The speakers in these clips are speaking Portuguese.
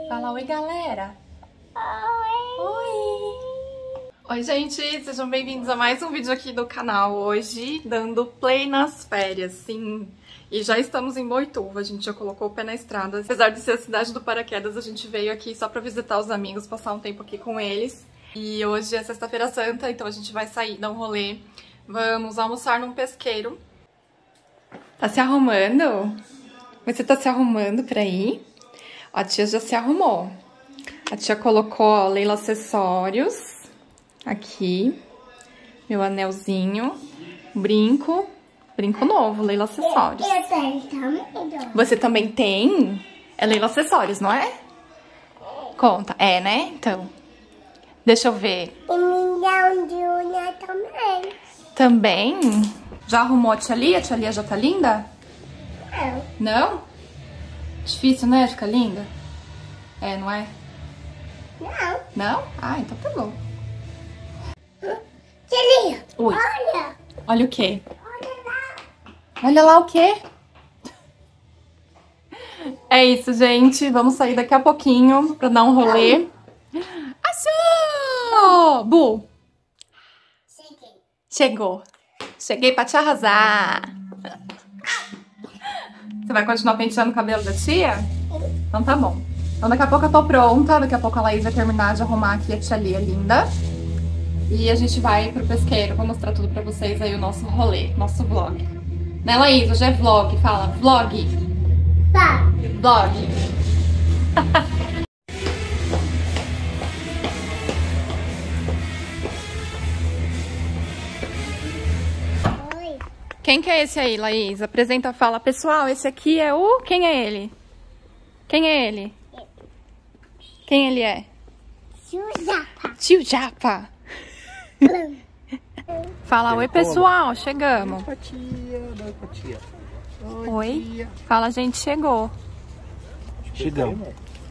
Fala oi, galera. Oi. Oi. Oi, gente. Sejam bem-vindos a mais um vídeo aqui do canal. Hoje, dando play nas férias, sim. E já estamos em Boituva, a gente já colocou o pé na estrada. Apesar de ser a cidade do paraquedas, a gente veio aqui só pra visitar os amigos, passar um tempo aqui com eles. E hoje é sexta-feira santa, então a gente vai sair, dar um rolê. Vamos almoçar num pesqueiro. Tá se arrumando? Você tá se arrumando pra ir? A tia já se arrumou. A tia colocou, ó, Leila acessórios. Aqui. Meu anelzinho. Brinco. Brinco novo, Leila acessórios. Eu tenho também. Você também tem? É Leila acessórios, não é? Conta. É, né? Então. Deixa eu ver. E milhão de unha também. Também? Já arrumou a tia Lia? A tia Lia já tá linda? Não. Não? Difícil, né? Ficar linda? É, não é? Não. Não? Ah, então tá bom. Tia, Oi. olha. Olha o quê? Olha lá. Olha lá o quê? É isso, gente. Vamos sair daqui a pouquinho pra dar um rolê. Achou! Bu, Cheguei. chegou. Cheguei pra te arrasar. Você vai continuar penteando o cabelo da tia? Então tá bom. Então daqui a pouco eu tô pronta. Daqui a pouco a Laís vai terminar de arrumar aqui a tia Lia linda. E a gente vai pro pesqueiro. Vou mostrar tudo pra vocês aí o nosso rolê, nosso vlog. Né, Laís? Hoje é vlog. Fala, vlog. Tá. Vlog. Oi. Quem que é esse aí, Laís? Apresenta, fala. Pessoal, esse aqui é o... Quem é ele? Quem é ele? Quem ele é? Jujapa. Tio Japa. Fala, oi, pessoal. Chegamos. Dá pra tia. Oi. Tia. Fala, a gente chegou. Chegamos.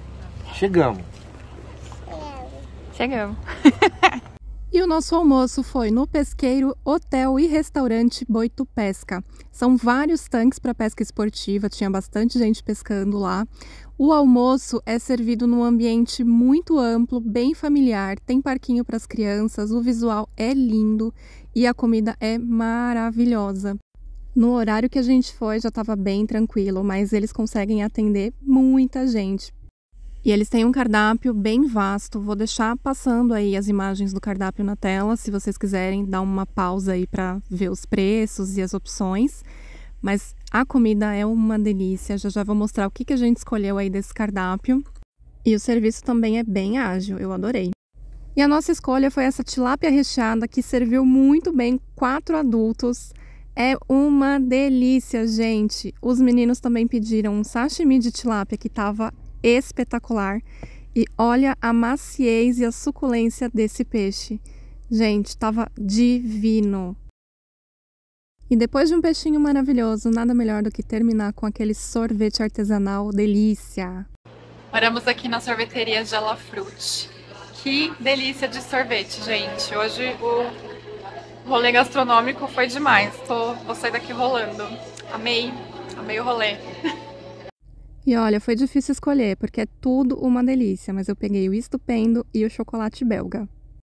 Chegamos. E o nosso almoço foi no pesqueiro, hotel e restaurante Boito Pesca. São vários tanques para pesca esportiva, tinha bastante gente pescando lá. O almoço é servido num ambiente muito amplo, bem familiar, tem parquinho para as crianças, o visual é lindo e a comida é maravilhosa. No horário que a gente foi já estava bem tranquilo, mas eles conseguem atender muita gente. E eles têm um cardápio bem vasto, vou deixar passando aí as imagens do cardápio na tela, se vocês quiserem dar uma pausa aí para ver os preços e as opções. Mas a comida é uma delícia, já vou mostrar o que a gente escolheu aí desse cardápio. E o serviço também é bem ágil, eu adorei. E a nossa escolha foi essa tilápia recheada, que serviu muito bem 4 adultos. É uma delícia, gente! Os meninos também pediram um sashimi de tilápia que estava espetacular. E olha a maciez e a suculência desse peixe. Gente, tava divino. E depois de um peixinho maravilhoso, nada melhor do que terminar com aquele sorvete artesanal delícia. Paramos aqui na sorveteria Gelafruit. Que delícia de sorvete, gente. Hoje o rolê gastronômico foi demais. Vou sair daqui rolando. Amei o rolê. E olha, foi difícil escolher, porque é tudo uma delícia, mas eu peguei o estupendo e o chocolate belga.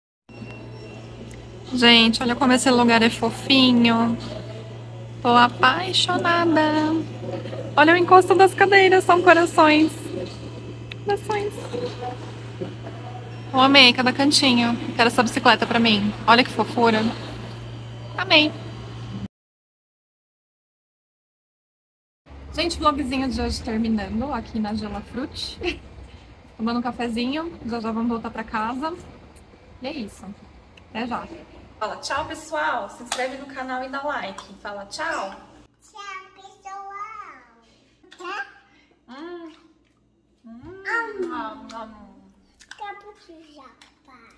Gente, olha como esse lugar é fofinho. Tô apaixonada. Olha o encosto das cadeiras, são corações. Corações. Eu amei cada cantinho. Quero essa bicicleta pra mim. Olha que fofura. Amei. Gente, vlogzinho de hoje terminando aqui na Gelafruit. Tomando um cafezinho, já vamos voltar pra casa. E é isso. Até já. Fala tchau, pessoal. Se inscreve no canal e dá like. Fala tchau. Tchau, pessoal. Tchau. Hum. Tchau, Jujapa.